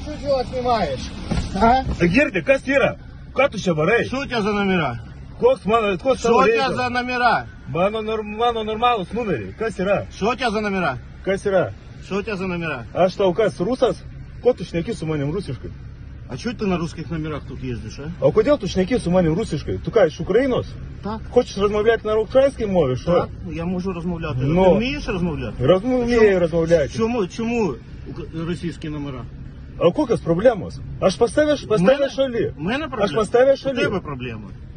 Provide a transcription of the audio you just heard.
что дело снимаешь? А? Герди, кастира, катуша барей. Что у тебя за номера? Что у тебя за номера? Мано нормально с номери, кастира. Что у тебя за номера? Кастира. Что у тебя за номера? А что, указ русас? Ко точняки с уманем русишкой? А что ты на русских номерах тут ездишь, а? А у кого точняки с уманем русишкой? Ти кажеш українос? Так. Хочеш розмовляти на українській мові, що? Так, я можу розмовляти. Ну. Ти вмієш розмовляти? Вмію розмовляти. Чому російські номера? А у кого з проблемою? Аж поставиш олі. У мене проблема. Аж поставиш У олі. тебе проблема.